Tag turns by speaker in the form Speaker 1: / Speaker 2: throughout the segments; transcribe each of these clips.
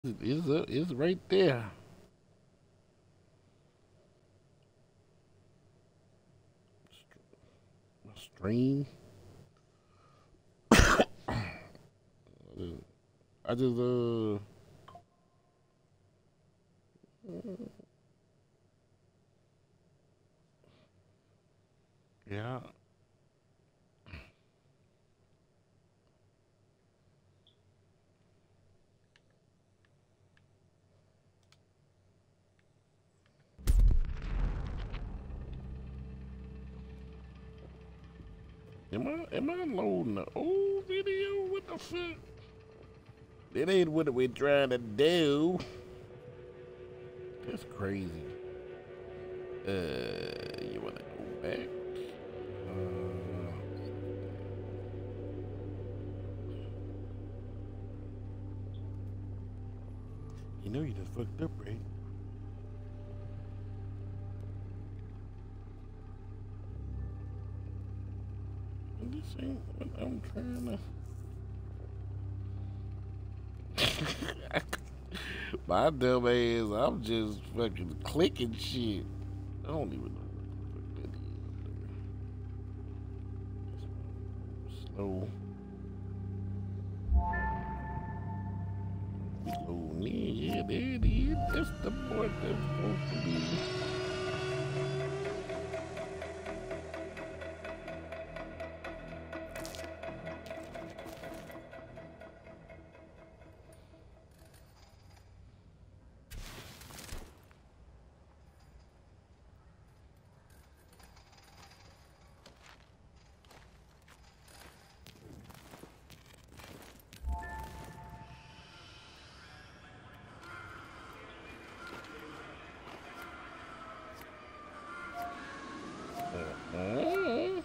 Speaker 1: It's right there. Stream. I just yeah. Am I loading the old video? What the fuck? That ain't what we're trying to do. That's crazy. You wanna go back? Uh, you know you just fucked up, right? This ain't what I'm trying to. My dumb ass, I'm just fucking clicking shit. I don't even know what the fuck that is. Slow. Slow. Yeah, there it is. That's the part that's supposed to be. Uh,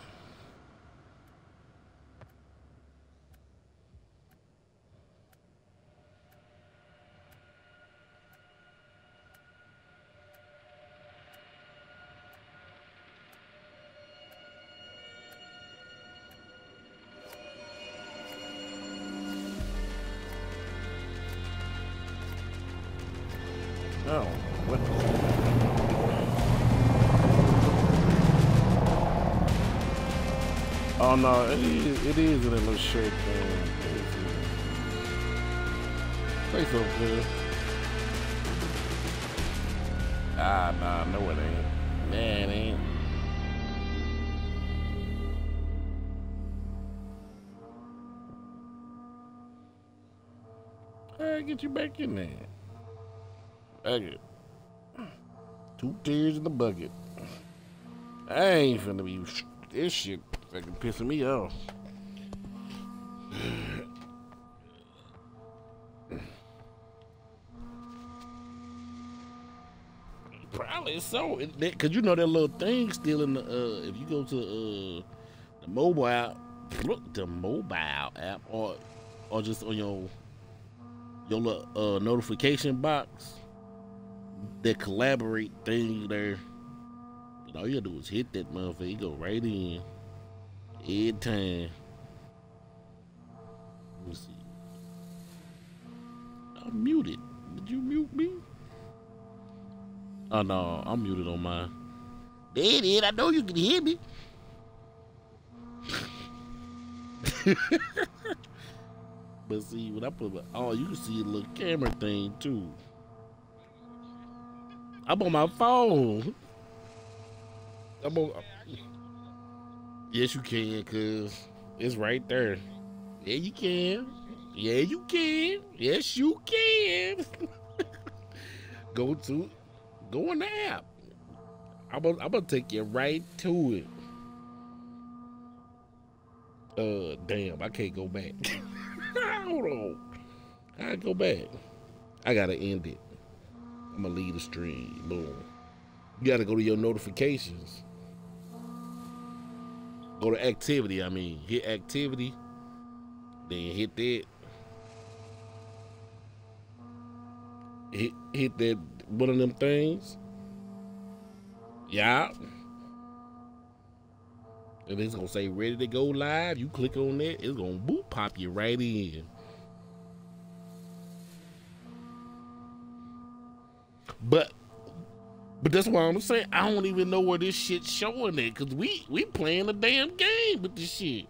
Speaker 1: oh, what the Oh no, it is in a little shirt thing. Say so, good. Ah, nah, no it ain't. Nah, it ain't. I get you back in there. I get 2 tears in the bucket. I ain't finna be this shit fucking pissing me off. Probably so, cause you know that little thing still in the if you go to the mobile app, the mobile app, or just on your little notification box, that collaborate thing there. And all you gotta do is hit that motherfucker, you go right in every time. Let me see. I'm muted. Did you mute me? Oh no, I'm muted on mine. There it is. I know you can hear me. But see, when I put my, oh, you can see a little camera thing too. I'm on my phone. I'm on. Yes, you can, cause it's right there. Yeah, you can. Yeah, you can. Yes, you can. go to, go in the app. I'm gonna take you right to it. Damn, I can't go back. Hold on. I go back. I gotta end it. I'm gonna leave the stream. Boom. You gotta go to your notifications. Go to activity. I mean, hit activity. Then hit that. Hit that one of them things. Yeah. And it's gonna say ready to go live. You click on that, it's gonna boop pop you right in. But that's why I'm saying I don't even know where this shit's showing it, cause we playing a damn game with this shit.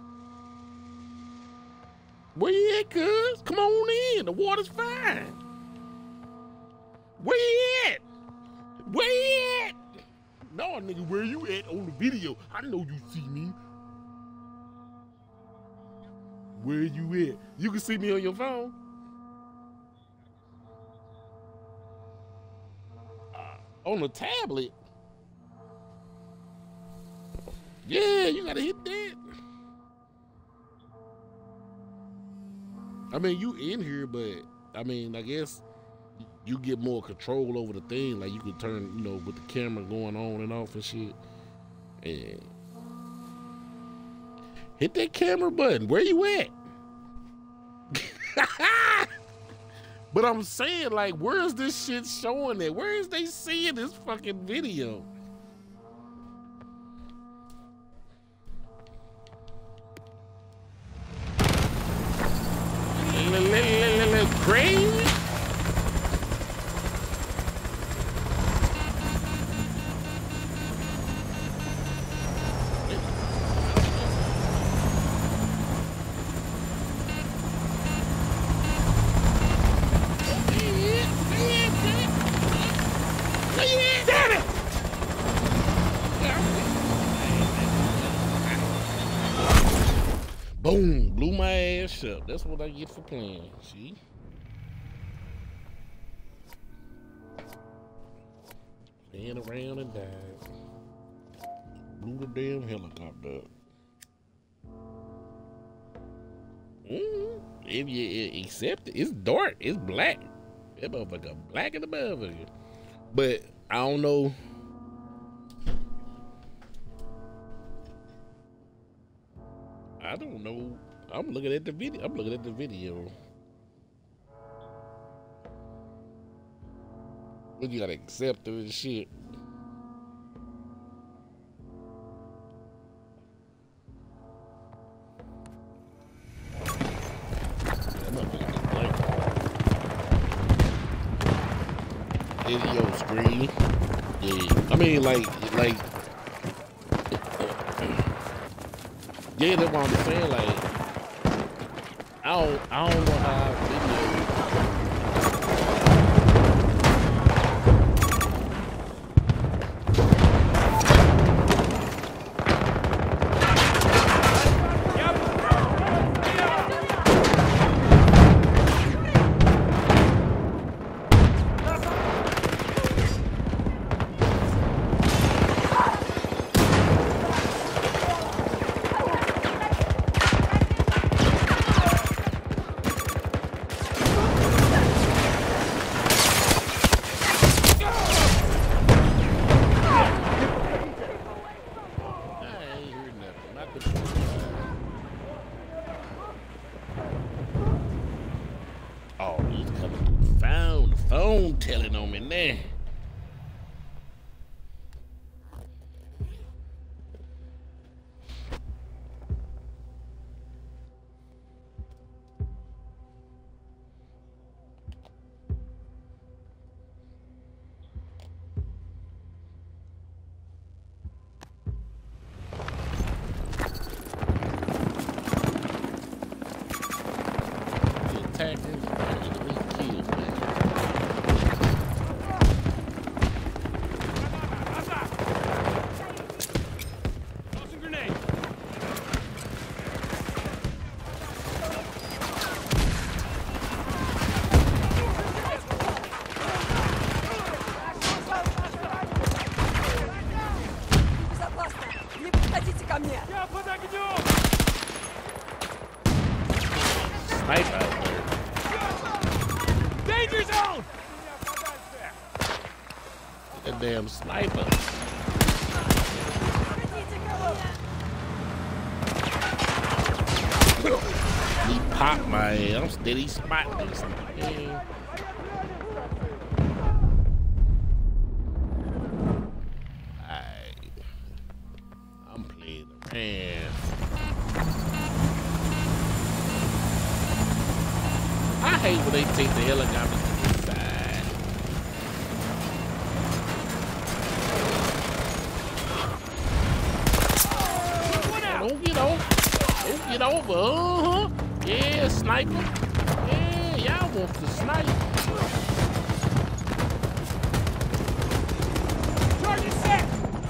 Speaker 1: Where you at, cuz? Come on in. The water's fine. Where you at? Where you at? No, nigga, where you at on the video? I know you see me. Where you at? You can see me on your phone. On the tablet? Yeah, you gotta hit that. I mean, you in here, but I mean, I guess you get more control over the thing. Like you can turn, you know, with the camera going on and off and shit. And hit that camera button. Where you at? But I'm saying, like, where is this shit showing it? Where is they seeing this fucking video? Crazy? Boom, blew my ass up. That's what I get for playing, see? Playing around and died. Blew the damn helicopter up. If you accept it, it's dark, it's black. That motherfucker black in the motherfucker. But I don't know. I don't know. I'm looking at the video. But you gotta accept it and shit. Video screen. Yeah. I mean, like. Yeah, that's what I'm saying. Like, I don't know how video. Oh, he's coming through. Found the phone telling on me now. Sniper out there.
Speaker 2: Danger zone!
Speaker 1: That damn sniper. He popped my ass. I'm steady spotting this thing. I'm playing around. I hate when they take the helicopter to the side. over. Yeah, sniper. Yeah, y'all want to snipe.
Speaker 2: Target set.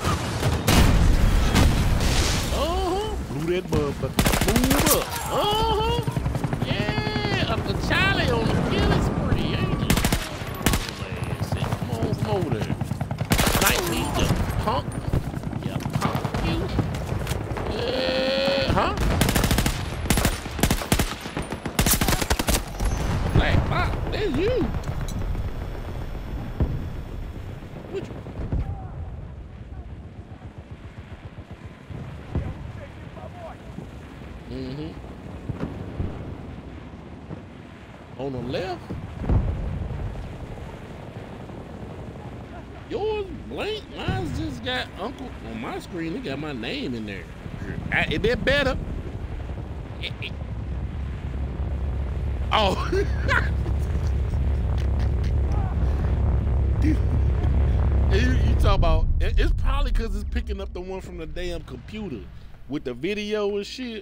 Speaker 1: Blew that motherfucker. Move up. Yeah, up to Charlie on the killing spree, ain't you? Man, say, come on from over there. Snipe me, you punk. You punk, you. Yeah, huh? Black Box, that's you. What you? On the left. Yours blank. Mine's just got Uncle on my screen. It got my name in there. Is that better? Oh. you talk about, it's probably because it's picking up the one from the damn computer with the video and shit.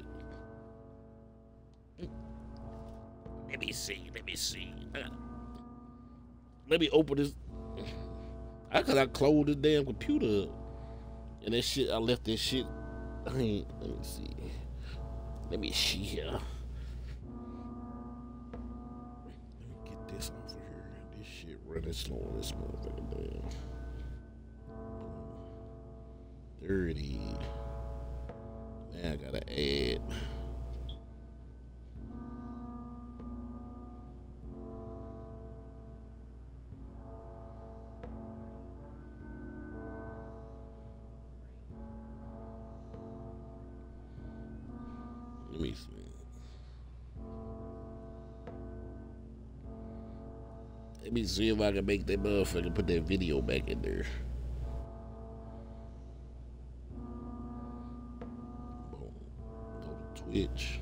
Speaker 1: Let me see. Let me open this. Cause I closed the damn computer up. And that shit, I left that shit. Let me see. Let me see here. Let me get this off of here. This shit running slow on this motherfucker, damn. 30. Now I gotta add. Let me see. Let me see if I can make that motherfucker put that video back in there. Boom. Go to Twitch.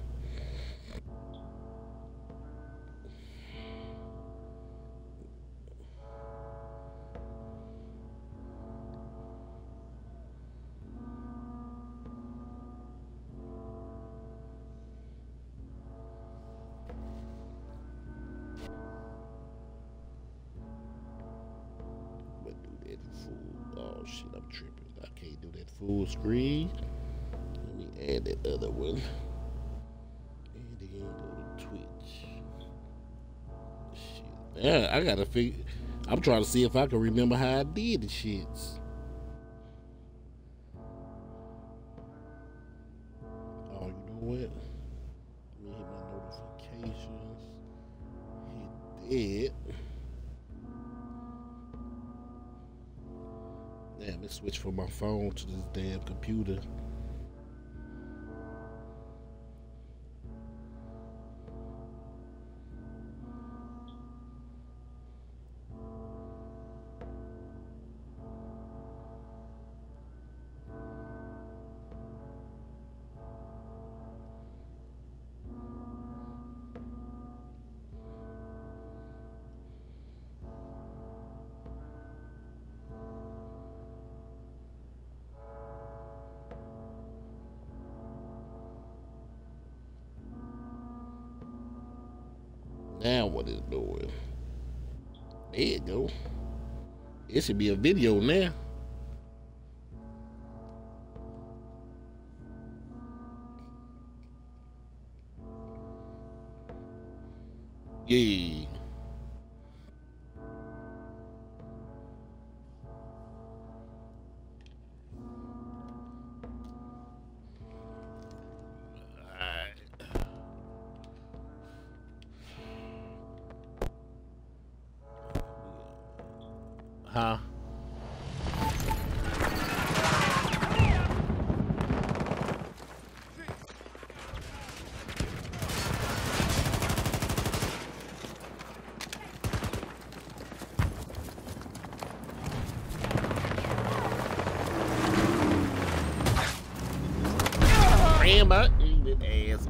Speaker 1: Oh shit, I'm tripping. I can't do that full screen. Let me add that other one. And then go to Twitch. Shit. Yeah, I gotta figure. I'm trying to see if I can remember how I did the shits. Oh, you know what? Let me hit my notifications. Hit that. Damn, it switched from my phone to this damn computer. Now what it's doing? There you go. It should be a video now. Yeah. Huh? Rambo, you asshole.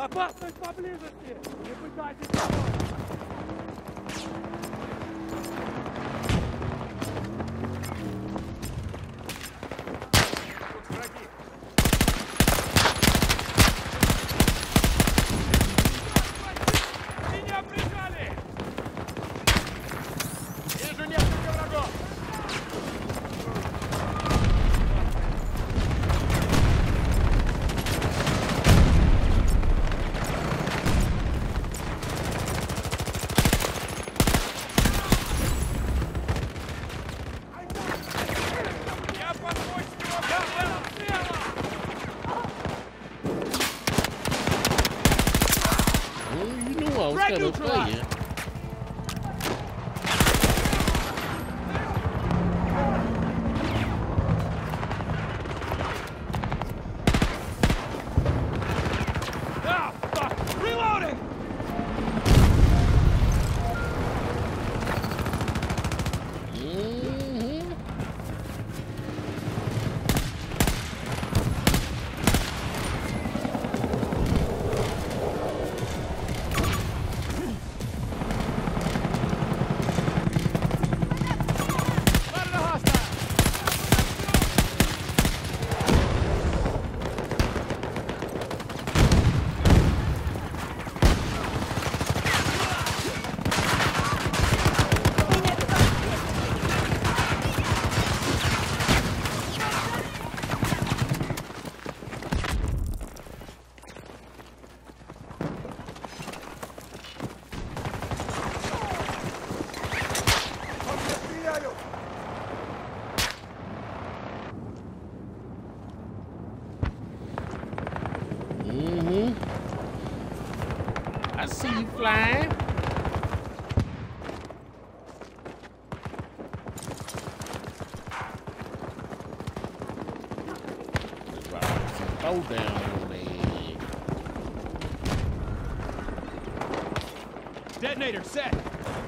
Speaker 2: Опасность поблизости! Не пытайтесь помочь! Меня прижали! Вижу несколько врагов!
Speaker 1: Gonna play you.
Speaker 2: Ah, fuck! Reloading!
Speaker 1: I see you flying. Let's rock some throw down on there.
Speaker 2: Detonator set!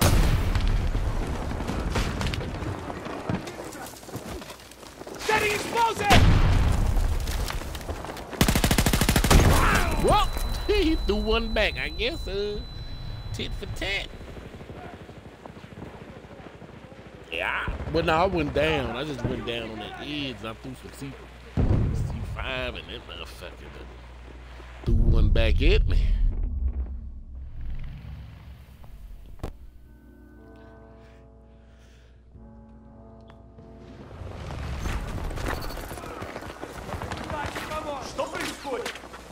Speaker 2: Setting explosive!
Speaker 1: Whoa! He threw one back, I guess. Tit for tat. Yeah, but no, I went down. I just went down on that edge. I threw some C5 and that motherfucker threw one back at me.
Speaker 2: Что происходит?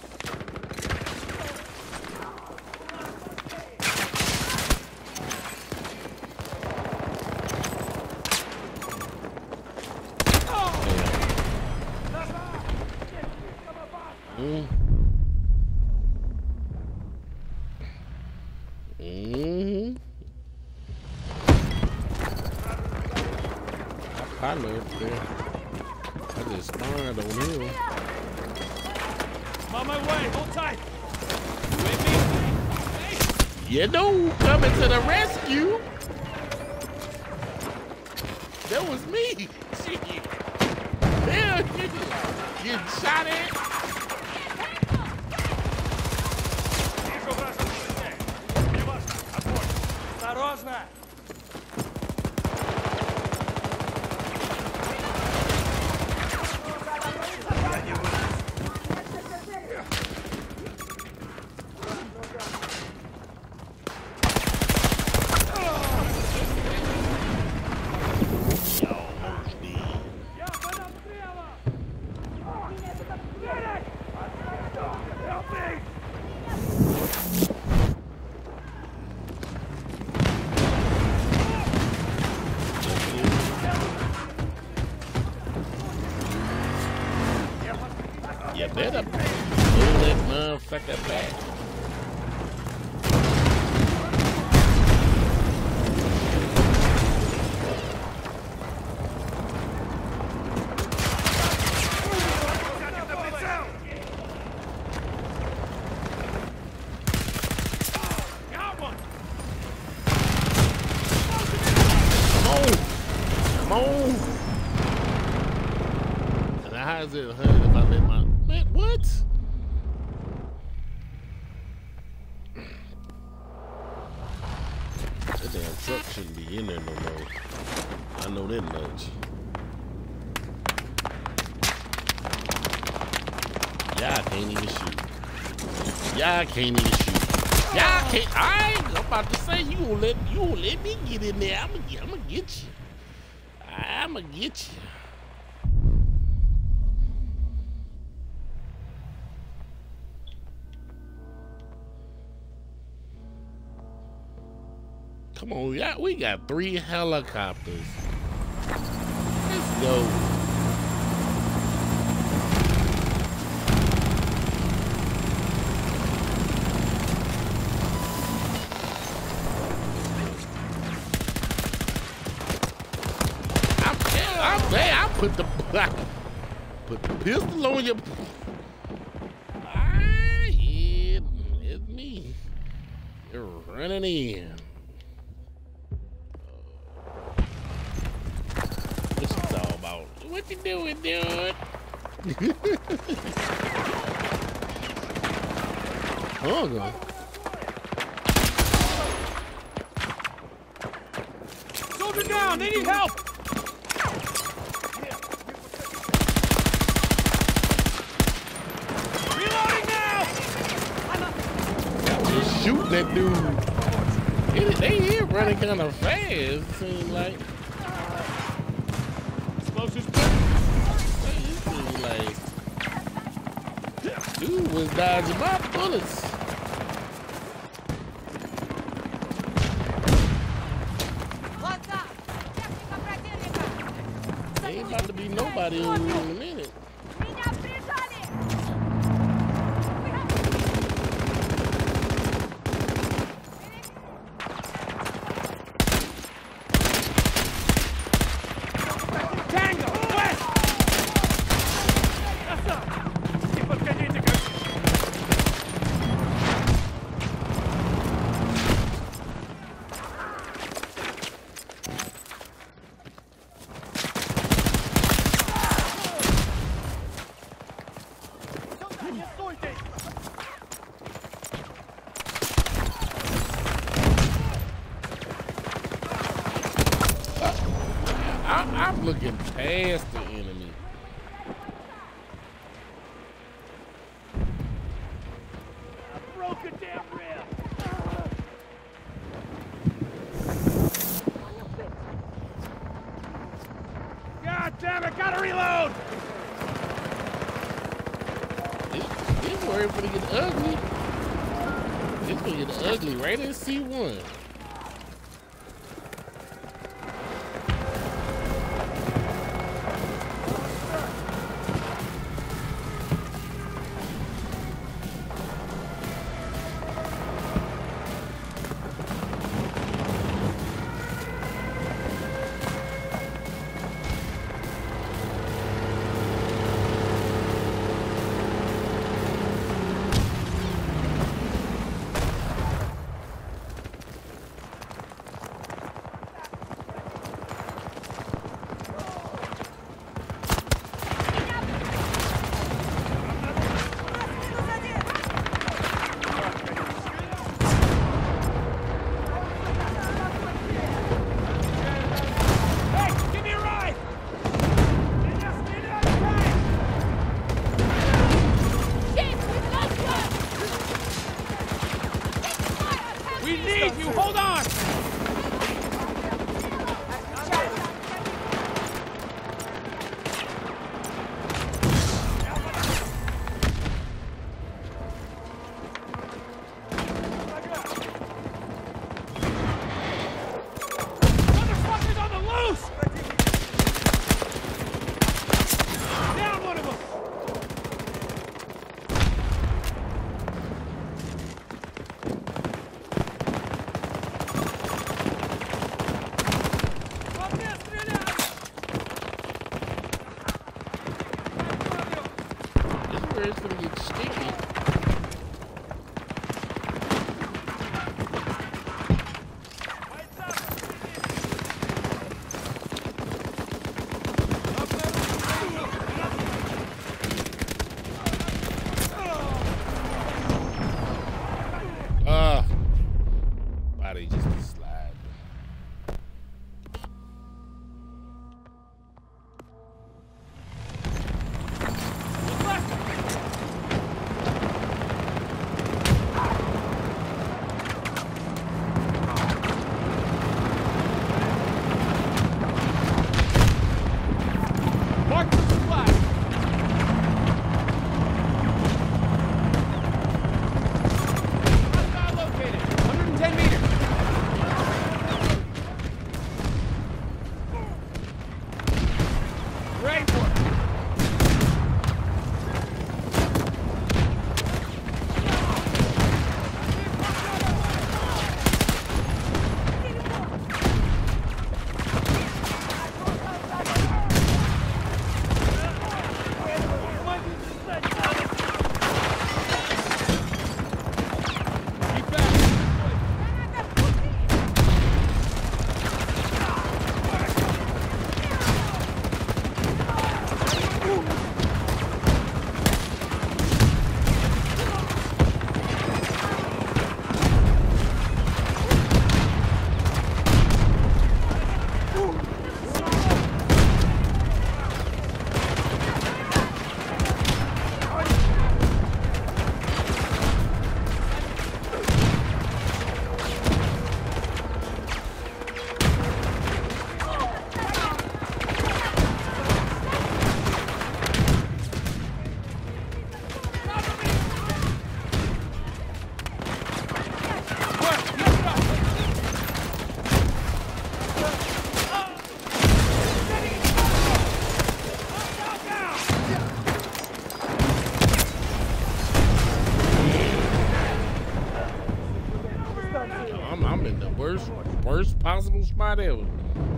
Speaker 1: I left there. I just spawned on him.
Speaker 2: I'm on my way, hold tight! You with me? Hey.
Speaker 1: You know, coming to the rescue. That was me. Shit. Hell, nigga. Getting shot at.
Speaker 2: Вижу вражескую цель. Неважно, огонь! Осторожно!
Speaker 1: You better pull that motherfucker back. Come on! And how is it hurt if I let my... Man, what? shouldn't be in there no more. I know that much. Y'all can't even shoot. Y'all can't even shoot. Y'all can't. I'm about to say you won't let me get in there. I'ma get you. I'ma get you. Come on, we got 3 helicopters. Let's go. I put the pistol on your. Yeah, it's me. You're running in. What you talking about? What you doing, dude? Oh, God.
Speaker 2: Soldier down! They need help! Reloading now!
Speaker 1: Just shoot that dude. They here running kind of fast, it seems like.
Speaker 2: Explosives.
Speaker 1: It seems like. Dude was dodging my bullets. Ain't about to be nobody in a minute.
Speaker 2: Tango! West! That's up! Keep us getting into go.
Speaker 1: I'm looking past the enemy.
Speaker 2: I broke a damn rib! God damn it! Gotta reload!
Speaker 1: This word gonna get ugly. It's gonna get ugly right in C1.
Speaker 2: Hold on! Motherfuckers on the loose! Down one of them!
Speaker 1: It's gonna get sticky. Body just slide. worst possible spot ever.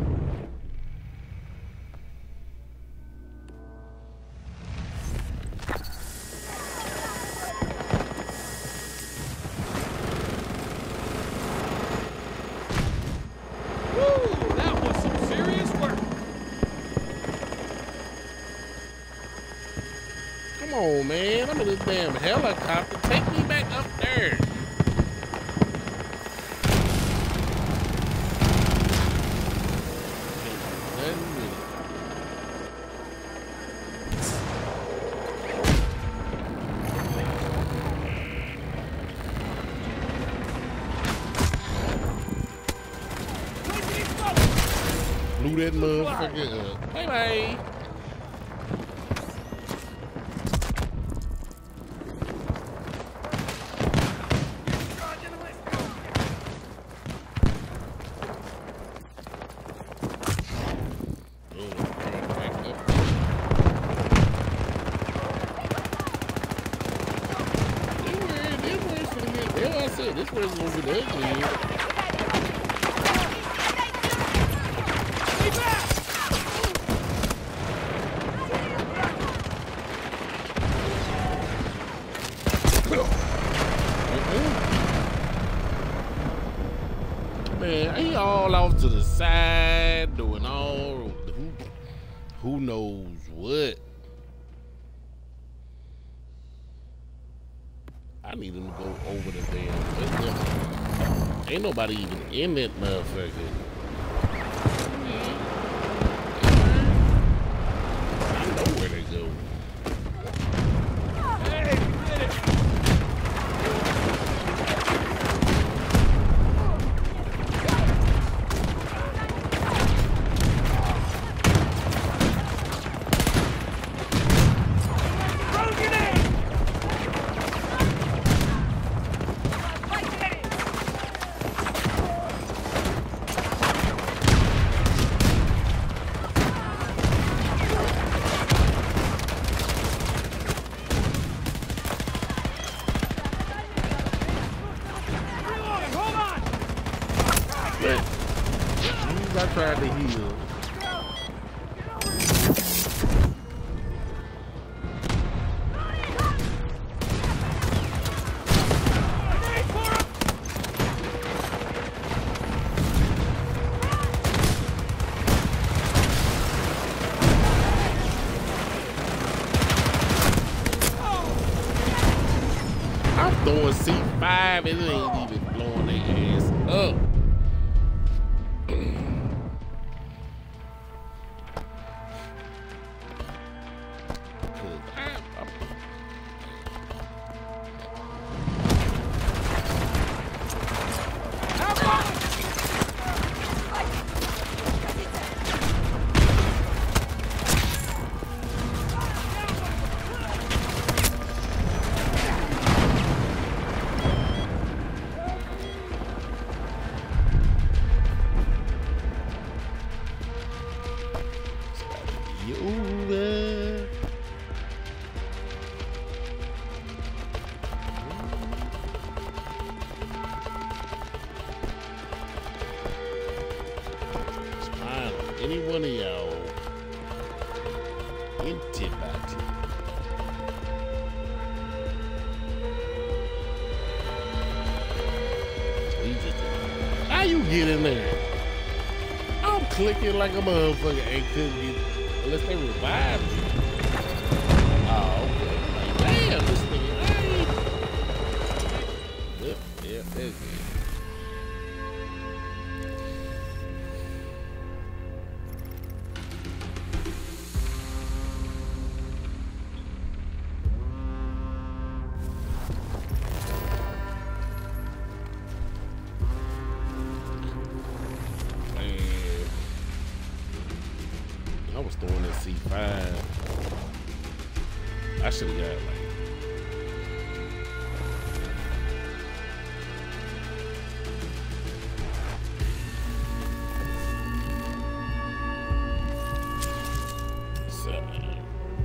Speaker 1: Come on, man. I'm in this damn helicopter. Take me back up there. Blew that motherfucker up. Bye-bye. This was over there, dude. Man, he all off to the side doing all who knows what. I need him to go over the damn. Ain't nobody even in that motherfucker. I know where they go.
Speaker 2: Hey, we did it.
Speaker 1: I tried to heal. I'm throwing C5 and it ain't even blowing their ass up. Any one of y'all antibody. How you get in there? I'm clicking like a motherfucker ain't couldn't get unless they revive you. Oh, okay. Like, damn, this nigga ain't. Yep, that's it. I was throwing that C5. I should have got like.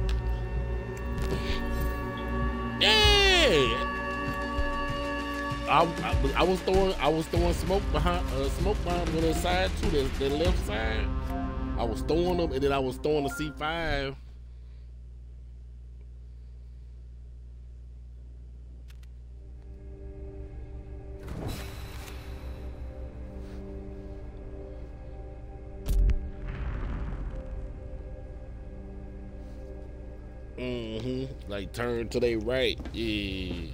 Speaker 1: Yeah! I was throwing smoke behind smoke behind on that side too. That left side. I was throwing them, and then I was throwing the C5. Like turn to their right. Yeah.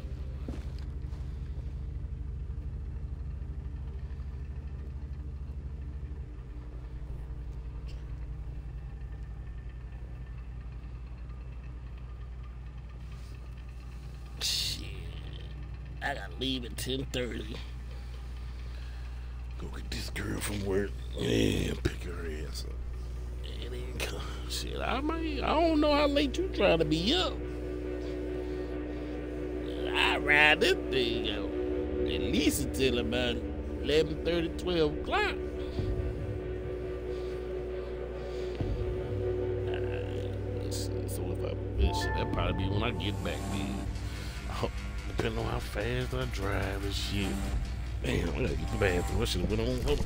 Speaker 1: Shit. I gotta leave at 10:30. Go get this girl from work and pick her ass up. And then come. Shit, I don't know how late you trying to be up. I ride this thing out at least until about 11:30, 12 o'clock. So if that'll probably be when I get back then. Depending on how fast I drive and shit. Damn, I gotta get the bathroom. I should have went on. Hold on.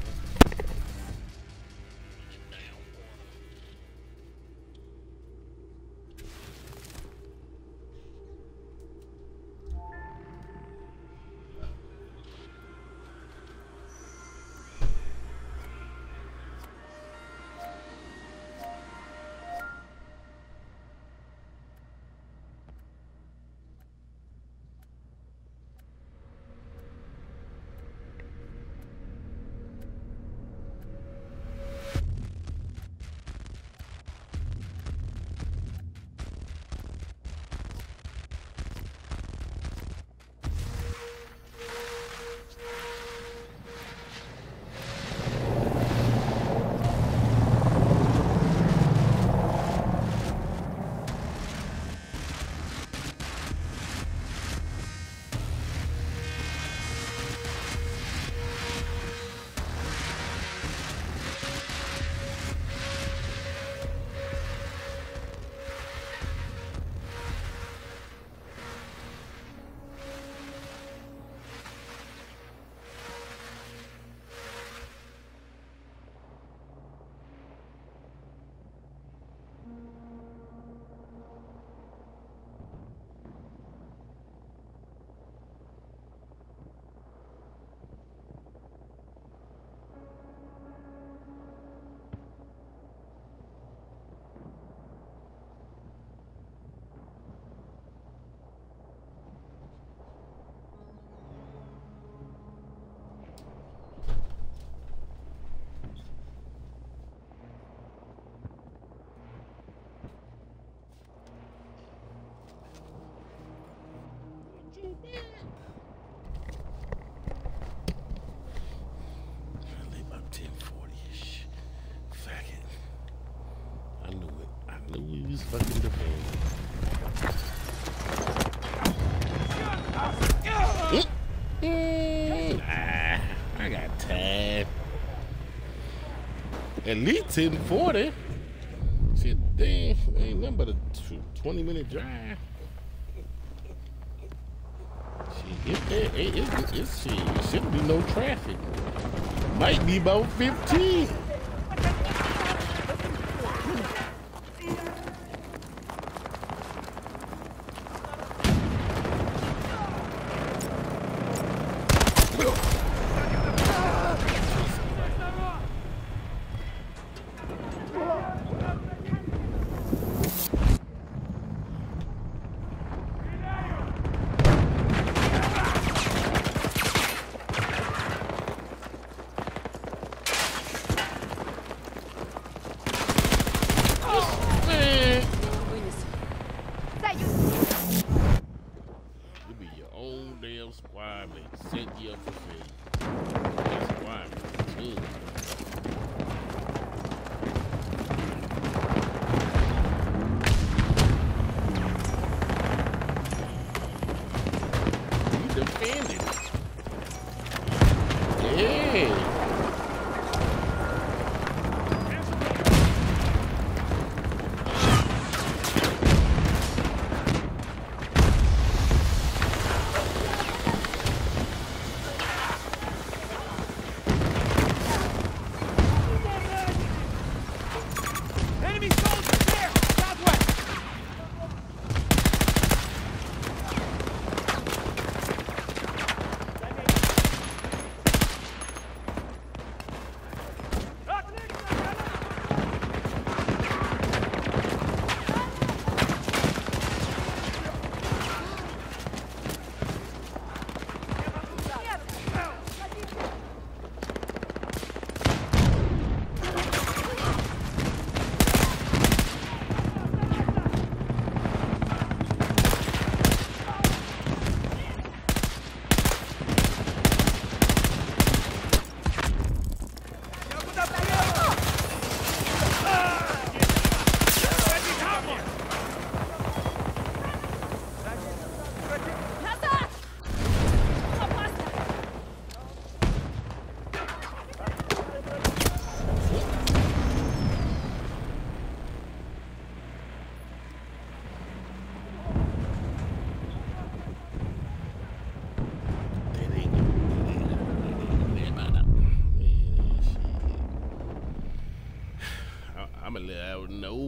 Speaker 1: Fucking defend. I got time. At least 10:40. Shit, damn, ain't nothing but a 20-minute drive. Shit, it shouldn't be no traffic. Might be about 15.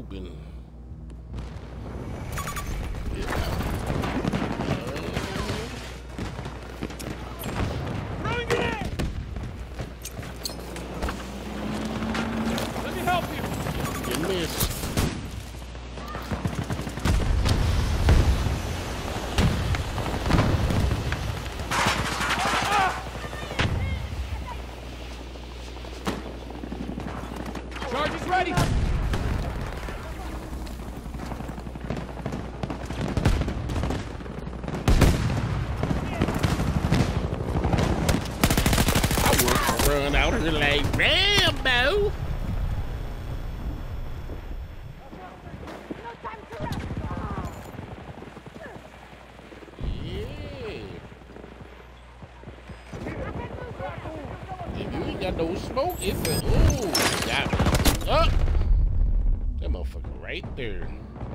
Speaker 1: open.
Speaker 2: Throwing grenade! Let me help you.
Speaker 1: You missed.
Speaker 2: Charge is ready.
Speaker 1: I would run out here like Rambo. If you ain't got no smoke, it's a ooh, got me. Oh, that motherfucker right there.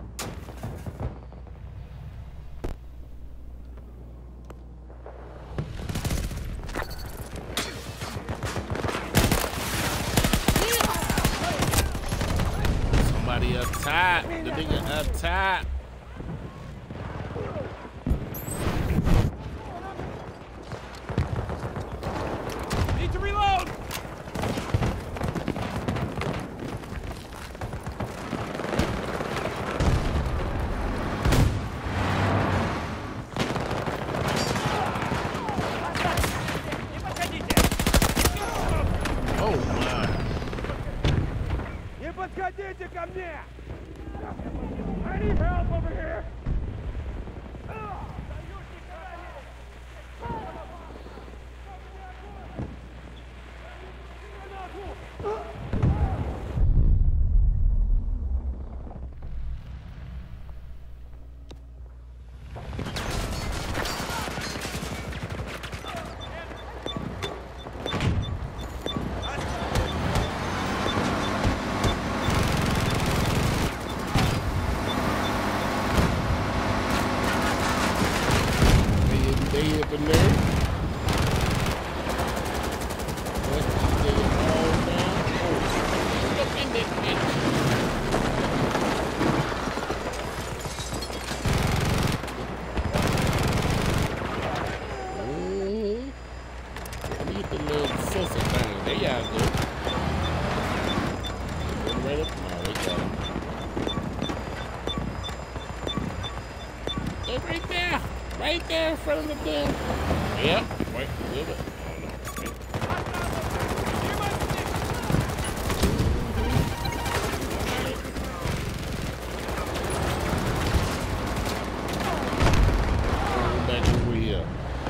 Speaker 1: Somebody up top. The nigga up top.
Speaker 2: Need to reload.
Speaker 1: Oh my.
Speaker 2: Не подходите ко мне! I need help over here!
Speaker 1: They up in there. They all down. Oh, look in that bitch. Let me get the little sensor thing. There y'all go. Put right up. No, they got him. They're right there. Right there in front of the damn. Yep. Wait, give it. Oh, no. Wait. Go back over here.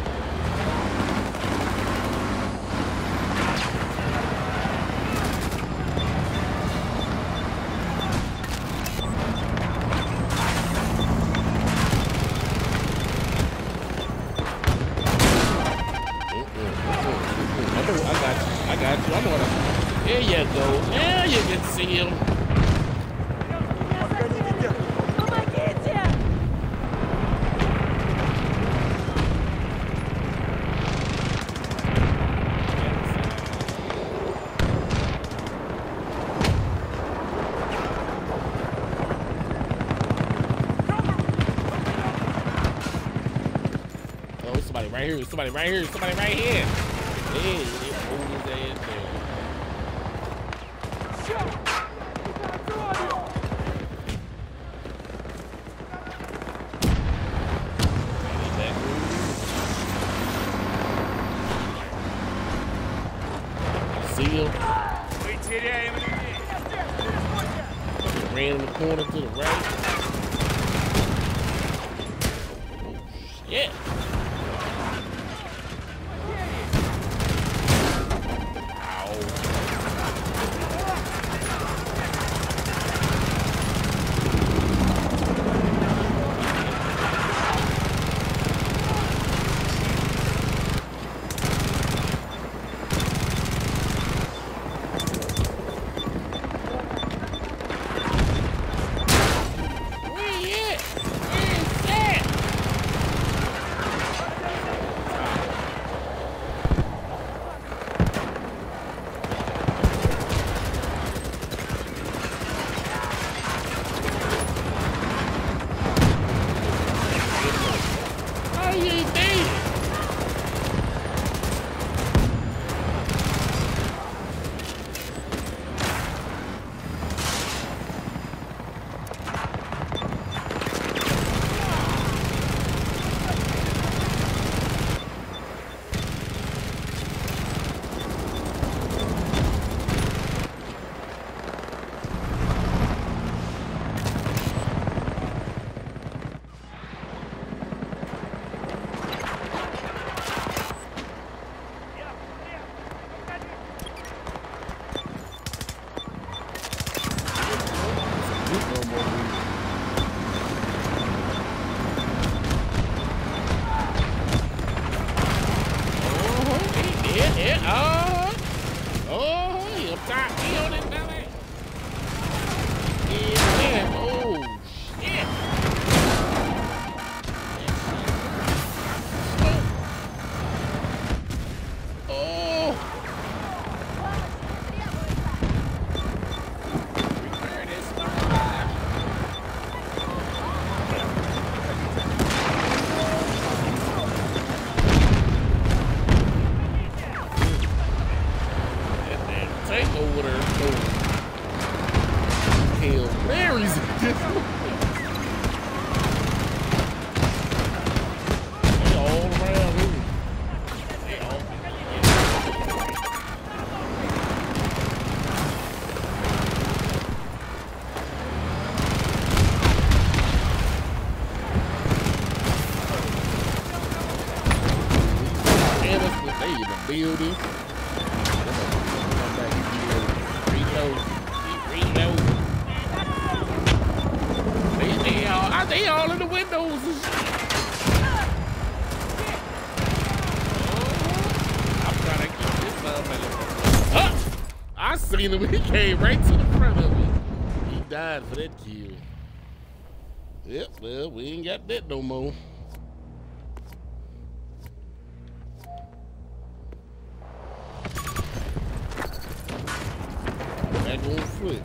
Speaker 1: I got you. I know what I. There you go. Now you can see him.
Speaker 3: Помогите!
Speaker 1: Oh, somebody right here. Somebody right here. Somebody right here. Hey, they hold his ass there. See him?
Speaker 2: Мы теряем людей.
Speaker 1: Ran in the corner to the right. Oh, shit. Where he at? Where is that? building. Come back and reload. Reload. They all in the windows and shit. I'm trying to keep this motherfucker. I seen him. He came right to the front of me. He died for that kill. Yep, well, we ain't got that no more. Back on foot.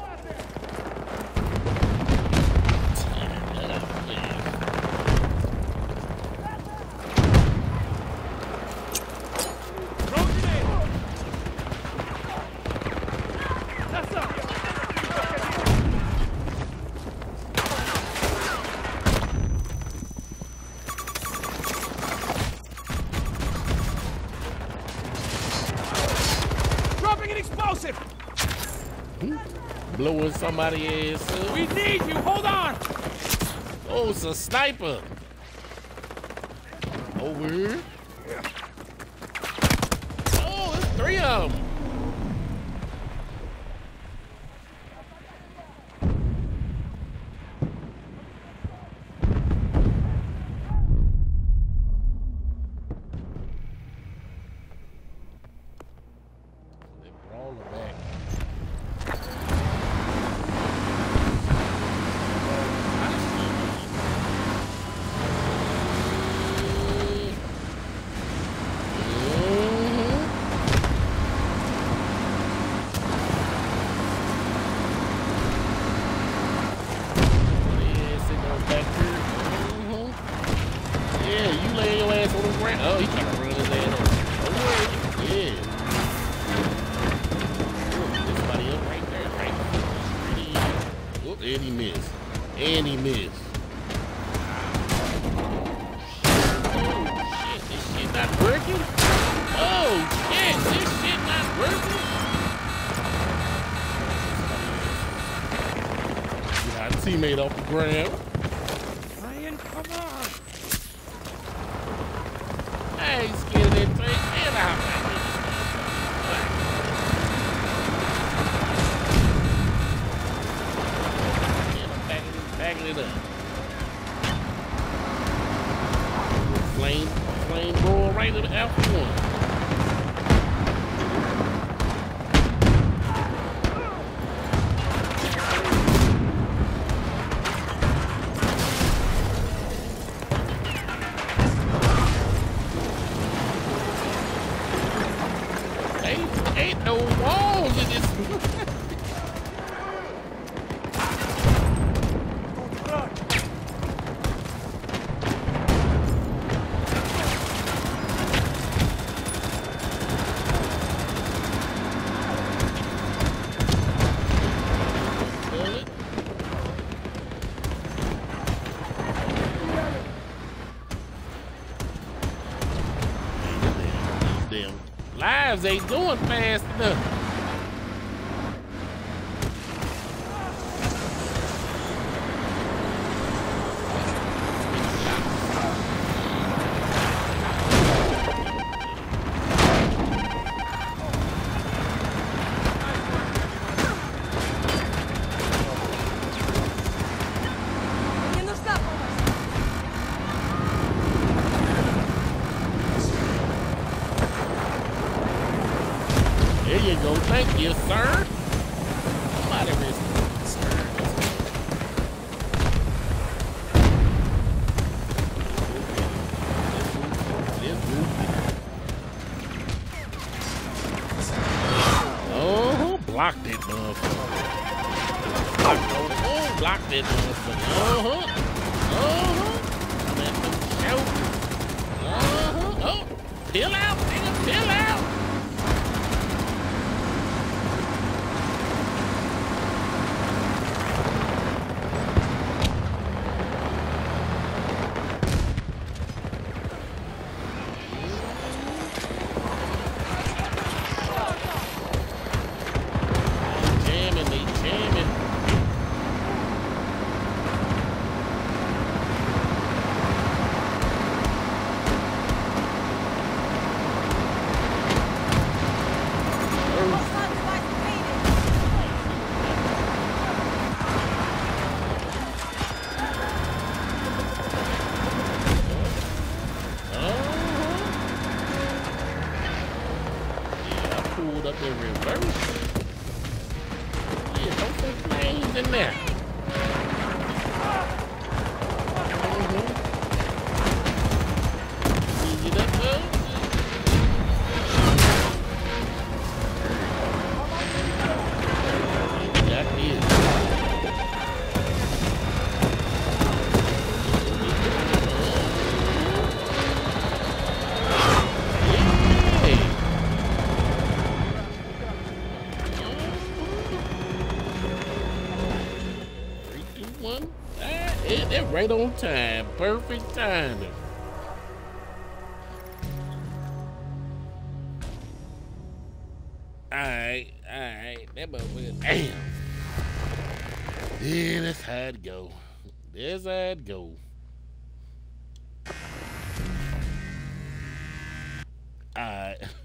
Speaker 1: Blowing somebody's ass up.
Speaker 2: We need you. Hold on.
Speaker 1: Oh, it's a sniper. Over here. Oh, it's 3 of them. They brawling back. Oh, he trying to run his ass over. Oh, yeah. There's somebody else right there. Right there. Oh, and he missed. And he missed. Oh, shit. This shit not working? Oh, shit. This shit not working? Got a teammate off the ground.
Speaker 2: Ryan, come on.
Speaker 1: I ain't scared of that thing. Get out of here. Backing it up. Flame roll right to the F1. Ain't no walls in this. Damn lives ain't doing fast enough. There you go. Thank you, sir. Somebody risk it, sir. Let's move. Oh, block that motherfucker. Block that motherfucker. Let them shout. Oh, peel out, nigga, peel out. They're right on time. Perfect timing. Alright. That motherfucker. Damn. Yeah, that's how it go. That's how it go. Alright.